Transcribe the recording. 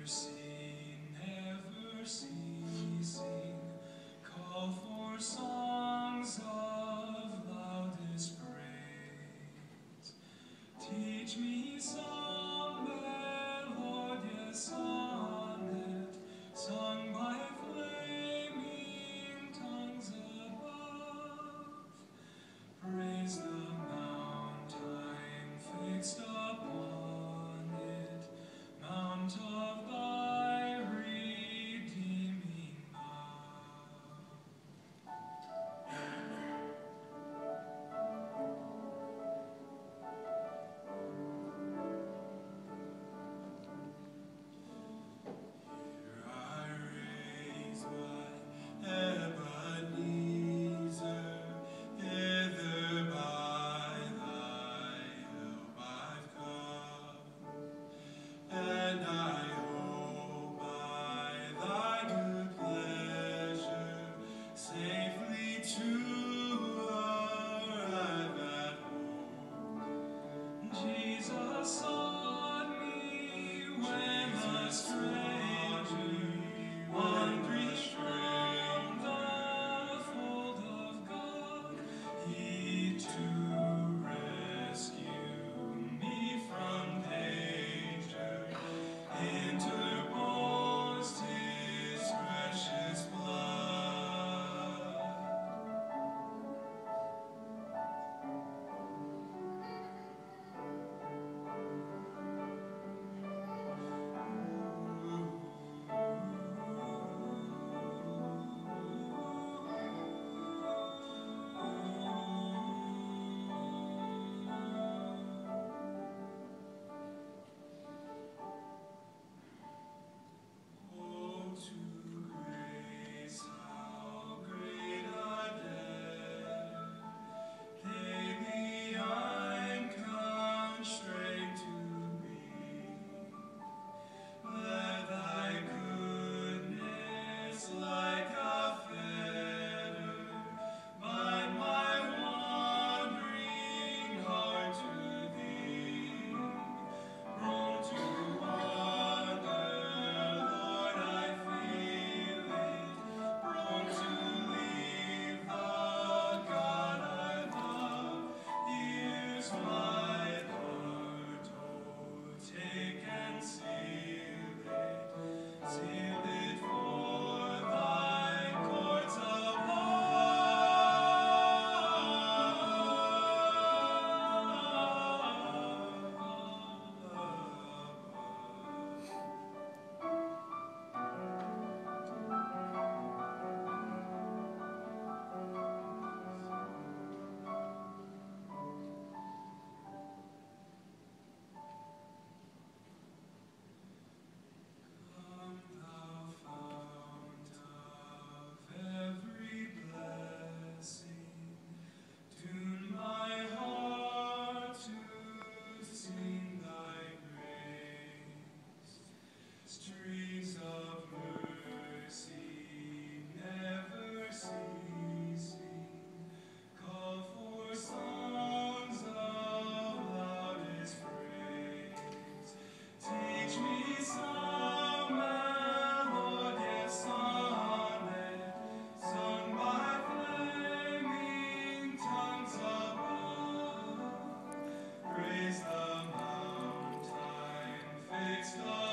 Mercy never ceasing, call for songs of loudest praise. Teach me some melodious sonnet, sung by flaming tongues above. Praise the mount I'm fixed upon it, mount of thy redeeming love. Here I raise my Ebenezer, hither by thy help I've come, and I hope by thy good pleasure safely to arrive at home. Jesus sought me when a stranger, wandering from the fold of God, he to rescue me from danger interposed his precious blood. Oh, to grace, how great a debt daily I'm constrained to be. Let thy goodness, like a fetter, bind my wandering heart to thee. Prone to wander, Lord, I feel it. Prone to leave the God I love. Here's my heart, oh, take and seal it for thy courts of Come, thou fount of every blessing, tune my heart to sing thy grace. Streams of mercy never ceasing, call for songs of loudest praise. Teach me some melodious sonnet, sung by flaming tongues above. Praise the mount I'm fixed on.